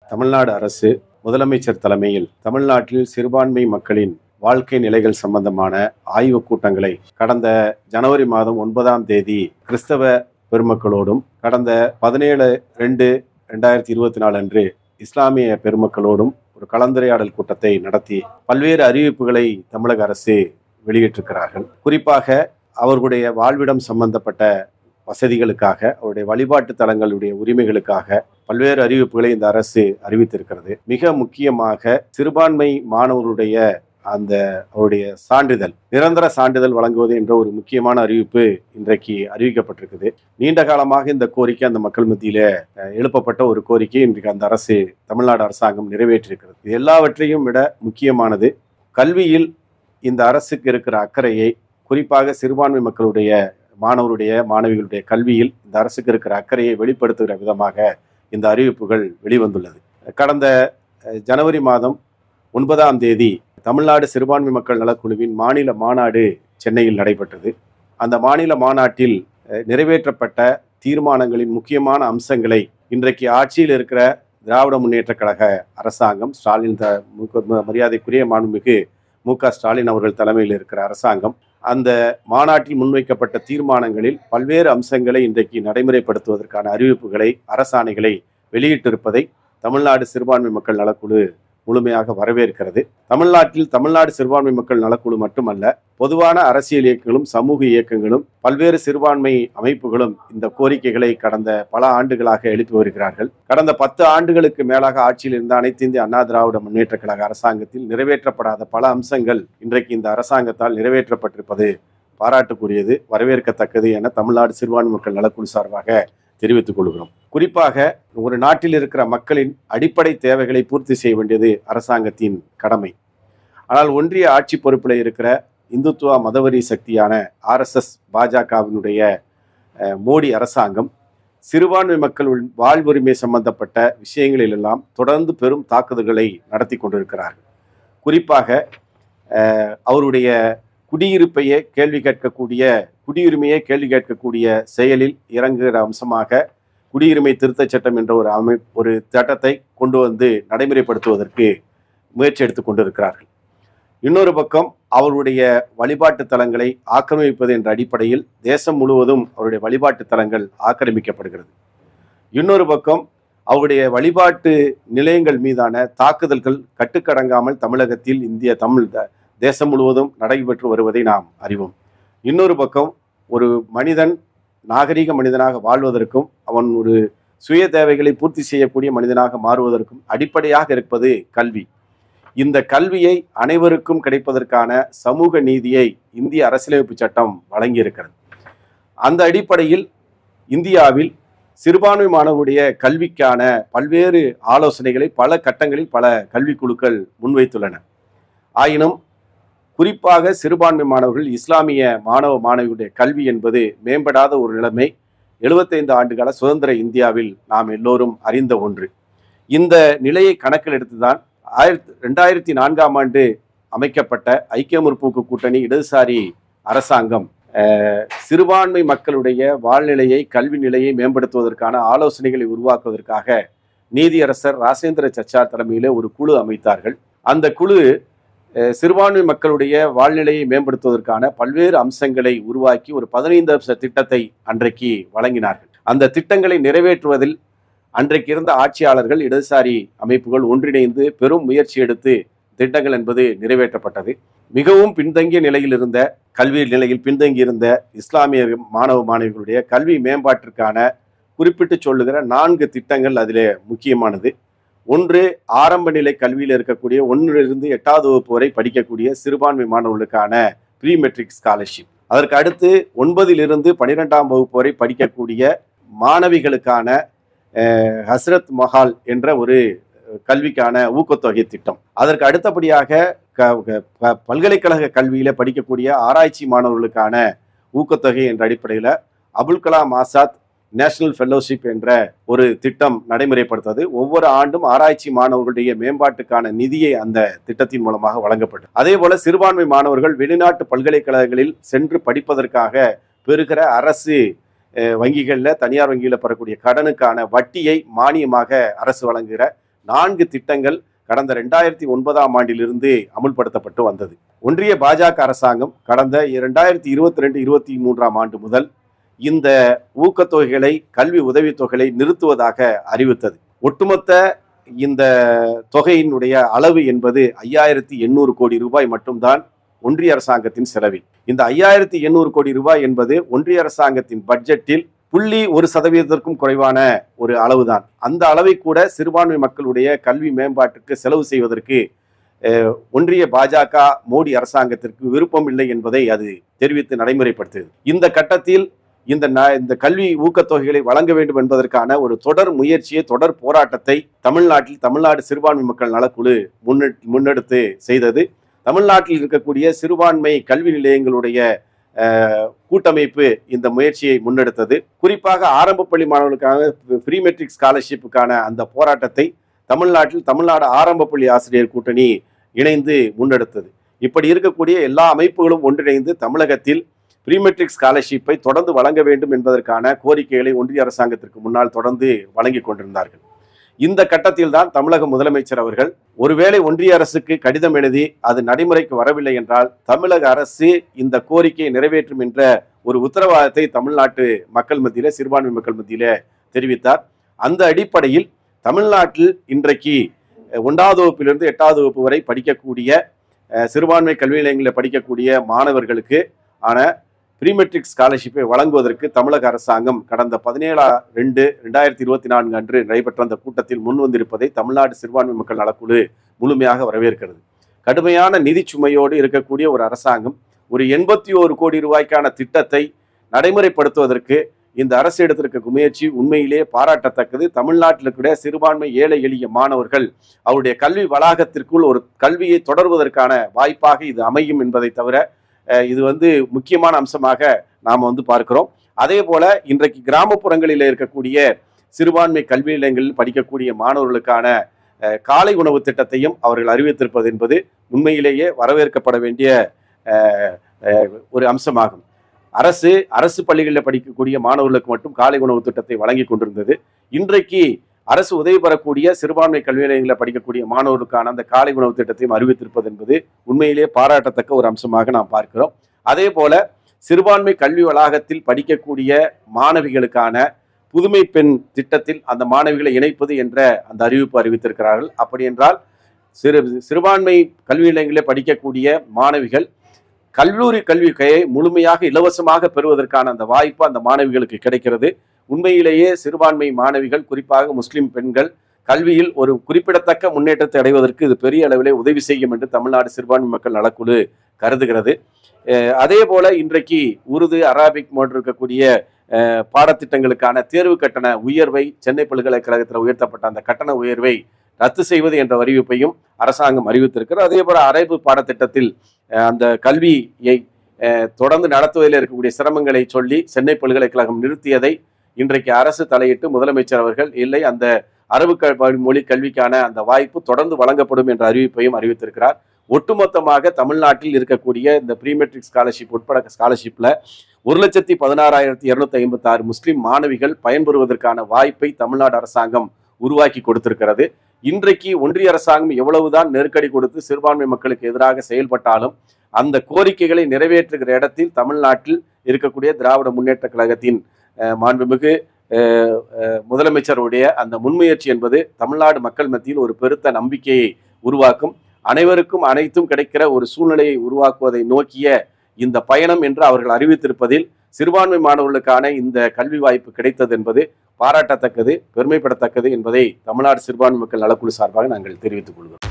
தமிழ்நாடு அரசு முதலமைச்சர் தலைமையில் தமிழ்நாட்டில் சிறுபான்மை மக்களின் வாழ்க்கை நிலைகள் சம்பந்தமான ஆய்வுக் கூட்டங்களை கடந்த ஜனவரி மாதம் 9ஆம் தேதி கிறிஸ்தவ பெருமக்களோடும் கடந்த 17/2/2024 அன்று இஸ்லாமிய பெருமக்களோடும் ஒரு கலந்துரையாடல் கூட்டத்தை நடத்தி பல்வேறு அறிவிப்புகளை தமிழக அரசு வெளியிட்டிருக்கிறார்கள். குறிப்பாக அவர்களுடைய வாழ்விடம் சம்பந்தப்பட்ட வசதிகளுக்காக, அவருடைய வழிபாட்டு தலங்களுடைய உரிமைகளுக்காக பல்வேறு அறிவிப்புகளை இந்த அரசு அறிவித்திருக்கிறது. மிக முக்கியமாக சிறுபான்மை மாணவர்களுடைய அவருடைய சான்றிதழ், நிரந்தர சான்றிதழ் வழங்குவது என்ற ஒரு முக்கியமான அறிவிப்பு இன்றைக்கு அறிவிக்கப்பட்டிருக்குது. நீண்ட காலமாக இந்த கோரிக்கை அந்த மக்கள் மத்தியில எழுப்பப்பட்ட ஒரு கோரிக்கை இன்றைக்கு அந்த அரசு, தமிழ்நாடு அரசாங்கம் நிறைவேற்றியிருக்கிறது. இது எல்லாவற்றையும் விட முக்கியமானது, கல்வியில் இந்த அரசுக்கு இருக்கிற அக்கறையை, குறிப்பாக சிறுபான்மை மக்களுடைய மாணவருடைய மாணவிகளுடைய கல்வியில் இந்த அரசுக்கு இருக்கிற அக்கறையை வெளிப்படுத்துகிற விதமாக இந்த அறிவிப்புகள் வெளிவந்துள்ளது. கடந்த ஜனவரி மாதம் 9ஆம் தேதி தமிழ்நாடு சிறுபான்மை மக்கள் நலக்குழுவின் மாநில மாநாடு சென்னையில் நடைபெற்றது. அந்த மாநில மாநாட்டில் நிறைவேற்றப்பட்ட தீர்மானங்களின் முக்கியமான அம்சங்களை இன்றைக்கு ஆட்சியில் இருக்கிற திராவிட முன்னேற்ற கழக அரசாங்கம், ஸ்டாலின் மரியாதைக்குரிய மாண்புமிகு மு.க. ஸ்டாலின் அவர்கள் தலைமையில் இருக்கிற அரசாங்கம் அந்த மாநாட்டில் முன்வைக்கப்பட்ட தீர்மானங்களில் பல்வேறு அம்சங்களை இன்றைக்கு நடைமுறைப்படுத்துவதற்கான அறிவிப்புகளை, அரசாணைகளை வெளியிட்டிருப்பதை தமிழ்நாடு சிறுபான்மை மக்கள் நலக்குழு முழுமையாக வரவேற்கிறது. தமிழ்நாடு சிறுபான்மை மக்கள் நலக்குழு மட்டுமல்ல, பொதுவான அரசியல் இயக்கங்களும் சமூக இயக்கங்களும் பல்வேறு சிறுபான்மை அமைப்புகளும் இந்த கோரிக்கைகளை கடந்த பல ஆண்டுகளாக எழுப்பி வருகிறார்கள். கடந்த 10 ஆண்டுகளுக்கு மேலாக ஆட்சியில் இருந்த அனைத்து இந்திய அண்ணா திராவிட முன்னேற்ற கழக அரசாங்கத்தில் நிறைவேற்றப்படாத பல அம்சங்கள் இன்றைக்கு இந்த அரசாங்கத்தால் நிறைவேற்றப்பட்டிருப்பது பாராட்டுக்குரியது, வரவேற்கத்தக்கது என தமிழ்நாடு சிறுபான்மை மக்கள் நலக்குழு சார்பாக தெரிவித்துக் கொள்கிறோம். குறிப்பாக ஒரு நாட்டில் இருக்கிற மக்களின் அடிப்படை தேவைகளை பூர்த்தி செய்ய வேண்டியது அரசாங்கத்தின் கடமை. ஆனால் ஒன்றிய ஆட்சி பொறுப்பில் இருக்கிற இந்துத்துவ மதவெறி சக்தியான RSS பாஜகவினுடைய மோடி அரசாங்கம் சிறுபான்மை மக்கள் வாழ்வுரிமை சம்பந்தப்பட்ட விஷயங்களிலெல்லாம் தொடர்ந்து பெரும் தாக்குதல்களை நடத்தி கொண்டிருக்கிறார்கள். குறிப்பாக அவருடைய குடியுரிமையை கேள்வி கேட்கக்கூடிய செயலில் இறங்குகிற அம்சமாக குடியுரிமை திருத்தச் சட்டம் என்ற ஒரு சட்டத்தை கொண்டு வந்து நடைமுறைப்படுத்துவதற்கு முயற்சி எடுத்துக் கொண்டிருக்கிறார்கள். இன்னொரு பக்கம் அவருடைய வழிபாட்டு தலங்களை ஆக்கிரமிப்பது என்ற அடிப்படையில் தேசம் முழுவதும் அவருடைய வழிபாட்டு தலங்கள் ஆக்கிரமிக்கப்படுகிறது. இன்னொரு பக்கம் அவருடைய வழிபாட்டு நிலையங்கள் மீதான தாக்குதல்கள் கட்டுக்கடங்காமல் தமிழகத்தில் தேசம் முழுவதும் நடைபெற்று வருவதை நாம் அறிவோம். இன்னொரு பக்கம் ஒரு மனிதன் நாகரிக மனிதனாக வாழ்வதற்கும் அவன் ஒரு சுய தேவைகளை பூர்த்தி செய்யக்கூடிய மனிதனாக மாறுவதற்கும் அடிப்படையாக இருப்பது கல்வி. இந்த கல்வியை அனைவருக்கும் கிடைப்பதற்கான சமூக நீதியை இந்திய அரசியலமைப்பு சட்டம் வழங்கியிருக்கிறது. அந்த அடிப்படையில் இந்தியாவில் சிறுபான்மை மாணவருடைய கல்விக்கான பல்வேறு ஆலோசனைகளை பல கட்டங்களில் பல கல்விக்குழுக்கள் முன்வைத்துள்ளன. ஆயினும் குறிப்பாக சிறுபான்மை மாணவர்கள், இஸ்லாமிய மாணவ மாணவியுடைய கல்வி என்பது மேம்படாத ஒரு நிலைமை 75 ஆண்டுகால சுதந்திர இந்தியாவில் நாம் எல்லோரும் அறிந்த ஒன்று. இந்த நிலையை கணக்கில் எடுத்துதான் 2004ஆம் ஆண்டு அமைக்கப்பட்ட ஐக்கிய முற்போக்கு கூட்டணி இடதுசாரி அரசாங்கம் சிறுபான்மை மக்களுடைய வாழ்நிலையை, கல்வி நிலையை மேம்படுத்துவதற்கான ஆலோசனைகளை உருவாக்குவதற்காக நீதியரசர் ராசேந்திர சச்சார் தலைமையிலே ஒரு குழு அமைத்தார்கள். அந்த குழு சிறுபான்மை மக்களுடைய வாழ்நிலையை மேம்படுத்துவதற்கான பல்வேறு அம்சங்களை உருவாக்கி ஒரு 15 அம்ச திட்டத்தை அன்றைக்கு வழங்கினார்கள். அந்த திட்டங்களை நிறைவேற்றுவதில் அன்றைக்கு இருந்த ஆட்சியாளர்கள், இடதுசாரி அமைப்புகள் ஒன்றிணைந்து பெரும் முயற்சி எடுத்து திட்டங்கள் என்பது நிறைவேற்றப்பட்டது. மிகவும் பின்தங்கிய நிலையில் இருந்த, கல்வி நிலையில் பின்தங்கியிருந்த இஸ்லாமிய மாணவ மாணவிகளுடைய கல்வி மேம்பாட்டிற்கான குறிப்பிட்டு சொல்லுகிற 4 திட்டங்கள் அதிலே முக்கியமானது. ஒன்று, ஆரம்ப நிலை கல்வியில் இருக்கக்கூடிய 1லிருந்து 8வது வகுப்பு வரை படிக்கக்கூடிய சிறுபான்மை மாணவர்களுக்கான ப்ரீ மெட்ரிக் ஸ்காலர்ஷிப். அதற்கு அடுத்து 9லிருந்து 12ஆம் வகுப்பு வரை படிக்கக்கூடிய மாணவிகளுக்கான ஹஸ்ரத் மஹால் என்ற ஒரு கல்விக்கான ஊக்கத்தொகை திட்டம். அதற்கு அடுத்தபடியாக பல்கலைக்கழக கல்வியில படிக்கக்கூடிய ஆராய்ச்சி மாணவர்களுக்கான ஊக்கத்தொகை என்ற அடிப்படையில் அபுல் கலாம் ஆசாத் நேஷனல் ஃபெல்லோஷிப் என்ற ஒரு திட்டம் நடைமுறைப்படுத்தது. ஒவ்வொரு ஆண்டும் ஆராய்ச்சி மாணவர்களுடைய மேம்பாட்டுக்கான நிதியை அந்த திட்டத்தின் மூலமாக வழங்கப்பட்டது. அதே போல சிறுபான்மை மாணவர்கள் வெளிநாட்டு பல்கலைக்கழகங்களில் சென்று படிப்பதற்காக பெறுகிற அரசு வங்கிகளில், தனியார் வங்கியில் பெறக்கூடிய கடனுக்கான வட்டியை மானியமாக அரசு வழங்குகிற 4 திட்டங்கள் கடந்த 2009ஆம் ஆண்டிலிருந்து அமுல்படுத்தப்பட்டு வந்தது. ஒன்றிய பாஜக அரசாங்கம் கடந்த 2022-23ஆம் ஆண்டு முதல் இந்த ஊக்கத்தொகைகளை, கல்வி உதவித்தொகைகளை நிறுத்துவதாக அறிவித்தது. ஒட்டுமொத்த இந்த தொகையினுடைய அளவு என்பது 5800 கோடி ரூபாய் மட்டும்தான் ஒன்றிய அரசாங்கத்தின் செலவில். இந்த 5800 கோடி ரூபாய் என்பது ஒன்றிய அரசாங்கத்தின் பட்ஜெட்டில் 0.1% குறைவான ஒரு அளவுதான். அந்த அளவை கூட சிறுபான்மை மக்களுடைய கல்வி மேம்பாட்டுக்கு செலவு செய்வதற்கு ஒன்றிய பாஜக மோடி அரசாங்கத்திற்கு விருப்பம் இல்லை என்பதை அது தெரிவித்து நடைமுறைப்படுத்தியது. இந்த கட்டத்தில் இந்த கல்வி ஊக்கத்தொகைகளை வழங்க வேண்டும் என்பதற்கான ஒரு தொடர் முயற்சியை, தொடர் போராட்டத்தை தமிழ்நாடு சிறுபான்மை மக்கள் நலக்குழு முன்னெடுத்து செய்தது. தமிழ்நாட்டில் இருக்கக்கூடிய சிறுபான்மை கல்வி நிலையங்களுடைய கூட்டமைப்பு இந்த முயற்சியை முன்னெடுத்தது. குறிப்பாக ஆரம்ப பள்ளி மாணவர்களுக்கான ஃப்ரீ மெட்ரிக் ஸ்காலர்ஷிப்புக்கான அந்த போராட்டத்தை தமிழ்நாடு ஆரம்ப பள்ளி ஆசிரியர் கூட்டணி இணைந்து முன்னெடுத்தது. இப்படி இருக்கக்கூடிய எல்லா அமைப்புகளும் ஒன்றிணைந்து தமிழகத்தில் ப்ரீ மெட்ரிக் ஸ்காலர்ஷிப்பை தொடர்ந்து வழங்க வேண்டும் என்பதற்கான கோரிக்கைகளை ஒன்றிய அரசாங்கத்திற்கு முன்னால் தொடர்ந்து வழங்கி கொண்டிருந்தார்கள். இந்த கட்டத்தில் தான் தமிழக முதலமைச்சர் அவர்கள் ஒருவேளை ஒன்றிய அரசுக்கு கடிதம் எழுதி அது நடைமுறைக்கு வரவில்லை என்றால் தமிழக அரசு இந்த கோரிக்கையை நிறைவேற்றும் என்ற ஒரு உத்தரவாதத்தை தமிழ்நாட்டு மக்கள் மத்தியிலே, சிறுபான்மை மக்கள் மத்தியிலே தெரிவித்தார். அந்த அடிப்படையில் தமிழ்நாட்டில் இன்றைக்கு 1வது வகுப்பிலிருந்து 8வது வகுப்பு வரை படிக்கக்கூடிய சிறுபான்மை கல்வி நிலையங்களில் படிக்கக்கூடிய மாணவர்களுக்கு ஆன ப்ரீ மெட்ரிக் ஸ்காலர்ஷிப்பை வழங்குவதற்கு தமிழக அரசாங்கம் கடந்த 17/2/2024 அன்று நடைபெற்ற அந்த கூட்டத்தில் முன்வந்திருப்பதை தமிழ்நாடு சிறுபான்மை மக்கள் நலக்குழு முழுமையாக வரவேற்கிறது. கடுமையான நிதி சுமையோடு இருக்கக்கூடிய ஒரு அரசாங்கம் ஒரு 81 கோடி ரூபாய்க்கான திட்டத்தை நடைமுறைப்படுத்துவதற்கு இந்த அரசு எடுத்திருக்க முயற்சி உண்மையிலே பாராட்டத்தக்கது. தமிழ்நாட்டில் கூட சிறுபான்மை ஏழை எளிய மாணவர்கள் அவருடைய கல்வி வளாகத்திற்குள் ஒரு கல்வியை தொடர்வதற்கான வாய்ப்பாக இது அமையும் என்பதை தவிர இது முக்கியமான அம்சமாக நாம் பார்க்கிறோம். அதே போல இன்றைக்கு கிராமப்புறங்களில் இருக்கக்கூடிய சிறுபான்மை கல்வி நிலையங்களில் படிக்கக்கூடிய மாணவர்களுக்கான காலை உணவு திட்டத்தையும் அவர்கள் அறிவித்திருப்பது என்பது உண்மையிலேயே வரவேற்கப்பட வேண்டிய ஒரு அம்சமாகும். அரசு பள்ளிகளில் படிக்கக்கூடிய மாணவர்களுக்கு மட்டும் காலை உணவு திட்டத்தை வழங்கி கொண்டிருந்தது. இன்றைக்கு அரசு உதவி பெறக்கூடிய சிறுபான்மை கல்வி நிலையங்களில் படிக்கக்கூடிய மாணவர்களுக்கான அந்த காலை உணவு திட்டத்தையும் அறிவித்திருப்பது என்பது உண்மையிலேயே பாராட்டத்தக்க ஒரு அம்சமாக நாம் பார்க்கிறோம். அதே போல சிறுபான்மை கல்வி வளாகத்தில் படிக்கக்கூடிய மாணவிகளுக்கான புதுமை பெண் திட்டத்தில் அந்த மாணவிகளை இணைப்பது என்ற அந்த அறிவிப்பு அறிவித்திருக்கிறார்கள். அப்படி என்றால் சிறுபான்மை கல்வி நிலையங்களில் படிக்கக்கூடிய மாணவிகள் கல்லூரி கல்வியை முழுமையாக இலவசமாக பெறுவதற்கான அந்த வாய்ப்பு அந்த மாணவிகளுக்கு கிடைக்கிறது. உண்மையிலேயே சிறுபான்மை மாணவிகள், குறிப்பாக முஸ்லிம் பெண்கள் கல்வியில் ஒரு குறிப்பிடத்தக்க முன்னேற்றத்தை அடைவதற்கு இது பெரிய அளவிலே உதவி செய்யும் என்று தமிழ்நாடு சிறுபான்மை மக்கள் நலக்குழு கருதுகிறது. அதே போல இன்றைக்கு உருது, அரபிக் போன்று இருக்கக்கூடிய பாடத்திட்டங்களுக்கான தேர்வு கட்டண உயர்வை சென்னை பல்கலைக்கழகத்தில் உயர்த்தப்பட்ட அந்த கட்டண உயர்வை ரத்து செய்வது என்ற அறிவிப்பையும் அரசாங்கம் அறிவித்திருக்கிறது. அதே போல அரபு பாடத்திட்டத்தில் அந்த கல்வியை தொடர்ந்து நடத்துவதில் இருக்கக்கூடிய சிரமங்களை சொல்லி சென்னை பல்கலைக்கழகம் நிறுத்தியதை இன்றைக்கு அரசு தலையிட்டு முதலமைச்சர் அவர்கள் இல்லை, அந்த அரபு மொழி கல்விக்கான அந்த வாய்ப்பு தொடர்ந்து வழங்கப்படும் என்ற அறிவிப்பையும் அறிவித்திருக்கிறார். ஒட்டுமொத்தமாக தமிழ்நாட்டில் இருக்கக்கூடிய இந்த ப்ரீ மெட்ரிக் ஸ்காலர்ஷிப் உட்பட ஸ்காலர்ஷிப்ல 1,16,256 முஸ்லிம் மாணவிகள் பயன்பெறுவதற்கான வாய்ப்பை தமிழ்நாடு அரசாங்கம் உருவாக்கி கொடுத்திருக்கிறது. இன்றைக்கு ஒன்றிய அரசாங்கம் எவ்வளவுதான் நெருக்கடி கொடுத்து சிறுபான்மை மக்களுக்கு எதிராக செயல்பட்டாலும் அந்த கோரிக்கைகளை நிறைவேற்றுகிற இடத்தில் தமிழ்நாட்டில் இருக்கக்கூடிய திராவிட முன்னேற்ற கழகத்தின் மாண்புமிகு முதலமைச்சருடைய அந்த முன்முயற்சி என்பது தமிழ்நாடு மக்கள் மத்தியில் ஒரு பெருத்த நம்பிக்கையை உருவாக்கும். அனைவருக்கும் அனைத்தும் கிடைக்கிற ஒரு சூழ்நிலையை உருவாக்குவதை நோக்கிய இந்த பயணம் என்று அவர்கள் அறிவித்திருப்பதில் சிறுபான்மை மாணவர்களுக்கான இந்த கல்வி வாய்ப்பு கிடைத்தது என்பது பாராட்டத்தக்கது, பெருமைப்படத்தக்கது என்பதை தமிழ்நாடு சிறுபான்மை மக்கள் நலக்குழு சார்பாக நாங்கள் தெரிவித்துக் கொள்கிறோம்.